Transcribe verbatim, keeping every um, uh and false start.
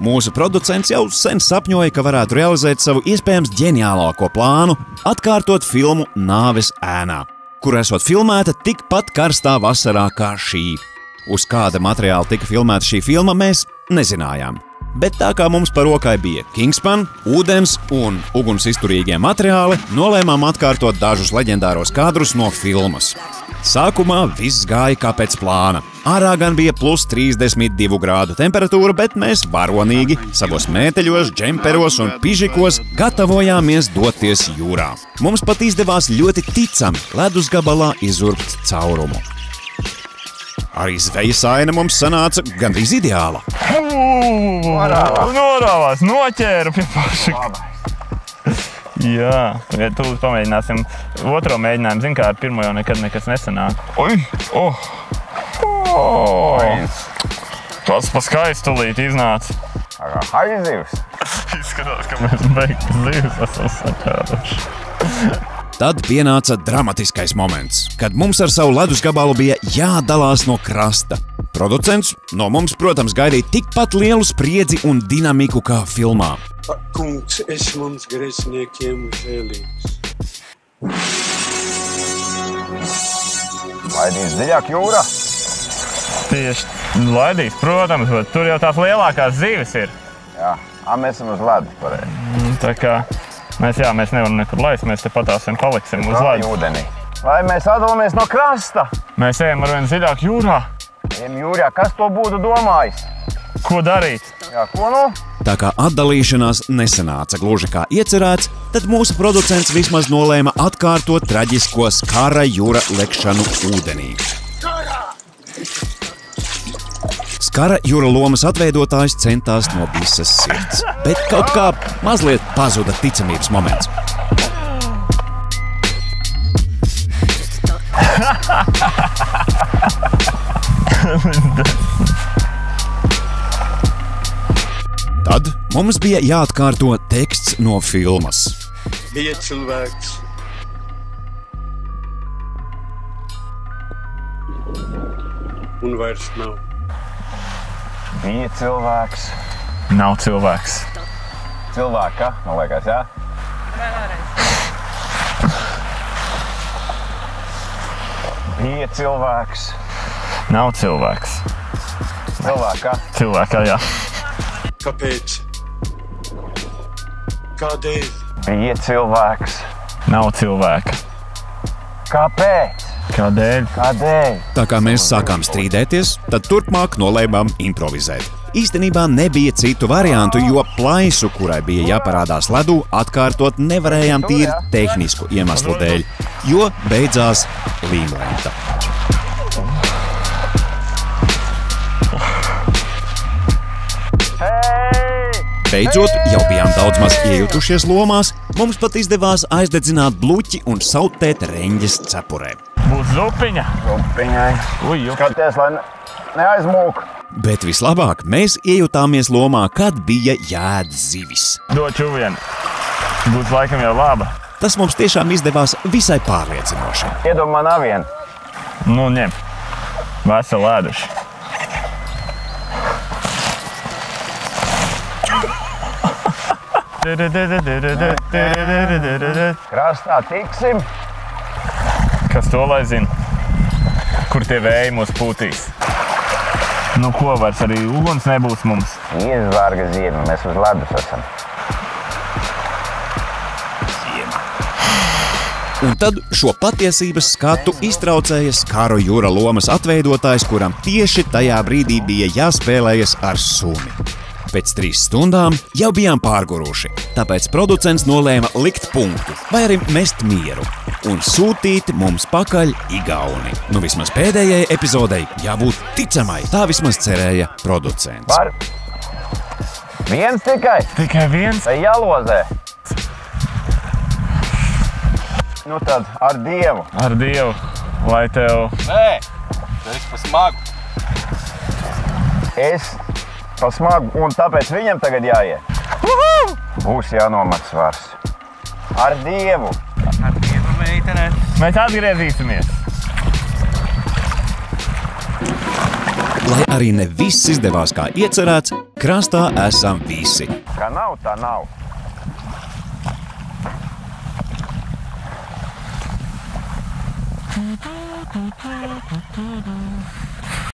Mūsu producents jau sen sapņoja, ka varētu realizēt savu iespējams ģeniālāko plānu – atkārtot filmu Nāves ēnā, kur esot filmēta tikpat karstā vasarā kā šī. Uz kāda materiāla tika filmēta šī filma, mēs nezinājām. Bet tā kā mums par rokai bija Kingspan, ūdens un uguns izturīgie materiāli, nolēmām atkārtot dažus leģendāros kadrus no filmas. Sākumā viss gāja kā pēc plāna. Ārā gan bija plus trīsdesmit divu grādu temperatūra, bet mēs varonīgi savos mēteļos, džemperos un pižikos gatavojāmies doties jūrā. Mums pat izdevās ļoti ticami ledus gabalā izurbt caurumu. Arī zvejas aina mums sanāca gandrīz ideāla. Norāvās, noķēru pie paša. Jā, tagad tūlīt pamēģināsim otro mēģinājumu. Zin kā, ar pirmo jau nekad nekas nesanāk. Oi, oh! Tas pa skaistulīt iznāca. Haizivs. Izskatās, ka mēs beigti zivs esam saķēruši. Tad pienāca dramatiskais moments, kad mums ar savu ledus gabalu bija jādalās no krasta. Producents no mums, protams, gaidīja tikpat lielu spriedzi un dinamiku kā filmā. Kungs, esi mums grēciniekiem žēlīgs. Laidīs dziļāk jūrā? Tieši laidīs, protams, bet tur jau tās lielākās zivis ir. Jā, a, mēs esam uz ledus pareizi. Tā kā mēs, jā, mēs nevaram nekur laist, mēs te patāsim paliksim uz ledus. Ūdenī. Vai mēs atdalamies no krasta? Mēs ejam arvien dziļāk jūrā. Ejam jūrā, kas to būtu domājis? Ko darīt? Jā, ko nu? Tā kā atdalīšanās nesanāca gluži kā iecerēts, tad mūsu producents vismaz nolēma atkārtot traģisko Skara jūra lekšanu ūdenī. Skara jūra lomas atveidotājs centās no visas sirds, bet kaut kā mazliet pazuda ticamības moments. Tad mums bija jāatkārto teksts no filmas. Bija cilvēks. Un vairs nav. Bija cilvēks. Nav cilvēks. Cilvēka, man liekas, jā? Bija cilvēks. Nav cilvēks. Cilvēka. Cilvēkā, jā. Kāpēc? Kādēļ? Bija cilvēks. Nav cilvēka. Kāpēc? Kādēļ? Kādēļ? Tā kā mēs sākām strīdēties, tad turpmāk nolēmām improvizēt. Īstenībā nebija citu variantu, jo plaisu, kurai bija jāparādās ledū, atkārtot nevarējām tīri tehnisku iemeslu dēļ, jo beidzās līmlenta. Beidzot, jau bijām daudz maz iejutušies lomās, mums pat izdevās aizdedzināt bluķi un sautēt reņģes cepurē. Būs zupiņa. Zupiņai. Uj, jup. Skaties, lai ne, neaizmūk. Bet vislabāk mēs iejutāmies lomā, kad bija jāēd zivis. Dod čuvienu. Būs laikam jau laba. Tas mums tiešām izdevās visai pārliecinoši. Iedod man avienu. Nu, ņem. Veseli ēduši. Krastā tiksim. Kas to lai zina? Kur tie vēji mūs pūtīs? Nu ko, vairs arī uguns nebūs mums. Iezvārga ziema, mēs uz ledus esam. Un tad šo patiesības skatu iztraucēja Skara jūra lomas atveidotājs, kuram tieši tajā brīdī bija jāspēlējas ar suni. Pēc trīs stundām jau bijām pārguruši, tāpēc producents nolēma likt punktu, vai arī mest mieru, un sūtīt mums pakaļ Igauni. Nu vismaz pēdējai epizodei jābūt ticamai, tā vismaz cerēja producents. Var? Viens tikai? Tikai viens? Vai jālozē? Nu tad, ar Dievu. Ar Dievu, lai tev... Nē, tu esi pa smagu. Es pa smagu, un tāpēc viņam tagad jāiet. Uhu! Būs jānomat svars. Ar Dievu. Ar Dievu, meitene. Mēs atgriezīsimies. Lai arī ne viss izdevās kā iecerēts, krastā esam visi. Kā nav, tā nav. Thank you.